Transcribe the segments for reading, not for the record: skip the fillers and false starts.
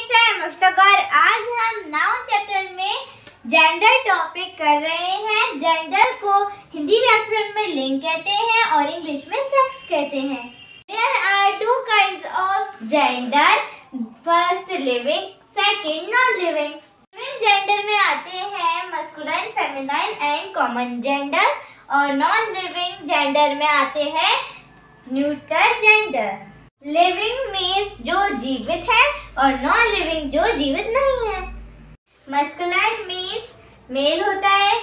Friends, मैं मुश्ताक और आज हम नाउन चैप्टर में जेंडर टॉपिक कर रहे हैं। जेंडर को हिंदी व्याकरण में लिंग कहते हैं और इंग्लिश में सेक्स कहते हैं। There are two kinds of gender. First living, second non living. Living gender में आते हैं masculine, feminine and common gender और नॉन लिविंग जेंडर में आते हैं न्यूट्रल जेंडर। लिविंग मीन्स जो जीवित है और नॉन लिविंग जो जीवित नहीं है। मस्कुलाइन मीन्स मेल होता है,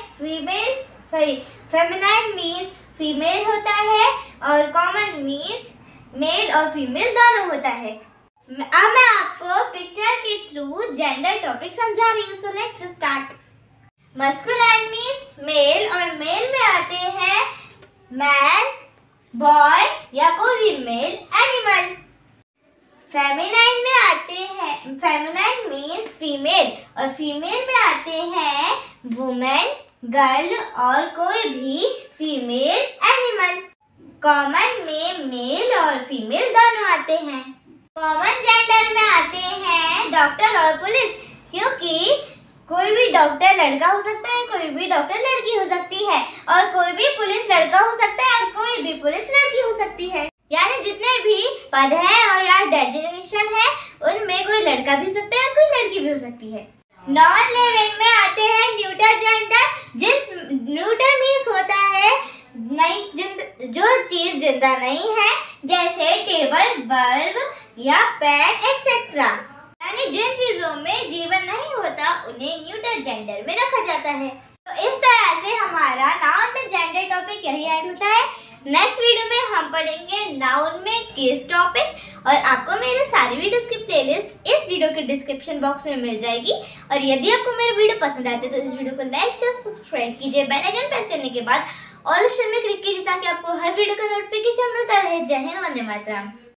फेमिनाइन मीन्स फीमेल होता है और कॉमन मीन्स मेल और फीमेल दोनों होता है। अब मैं आपको पिक्चर के थ्रू जेंडर टॉपिक समझा रही हूँ। So let's start. Masculine means male और मेल में आते हैं मैन, बॉय या कोई भी मेल एनिमल। फेमिनाइन में आते हैं, फेमिनाइन मीन्स फीमेल और फीमेल में आते हैं वुमेन, गर्ल और कोई भी फीमेल एनिमल। कॉमन में मेल और फीमेल दोनों आते हैं। कॉमन जेंडर में आते हैं डॉक्टर और पुलिस, क्योंकि कोई भी डॉक्टर लड़का हो सकता है, कोई भी डॉक्टर लड़की हो सकती है और कोई भी पुलिस लड़का हो सकता है और कोई भी पुलिस लड़की हो सकती है। यानी जितने भी पद हैं और या डेजिग्नेशन है उनमें कोई लड़का भी हो सकता है और कोई लड़की भी हो सकती है। नॉन लिविंग में आते हैं न्यूट्रल जेंडर, जिस न्यूट्रल मीन्स होता है नहीं, जो चीज जिंदा नहीं है, जैसे टेबल, बल्ब या पेन एक्सेट्रा। यानी जिन चीजों में जीवन नहीं होता उन्हें न्यूट्रल जेंडर में रखा जाता है। तो इस तरह से हमारा नाउन में जेंडर टॉपिक यही ऐड होता है। नेक्स्ट वीडियो में हम पढ़ेंगे नाउन में केस टॉपिक और आपको मेरे सारी वीडियोस की प्लेलिस्ट इस वीडियो के डिस्क्रिप्शन बॉक्स में मिल जाएगी। और यदि आपको मेरे वीडियो पसंद आते तो इस वीडियो को लाइक, शेयर, सब्सक्राइब कीजिए। बेल आइकन प्रेस करने के बाद ऑल ऑप्शन में क्लिक कीजिए ताकि आपको हर वीडियो का नोटिफिकेशन मिलता रहे। जय हिंद, वंदे मातरम।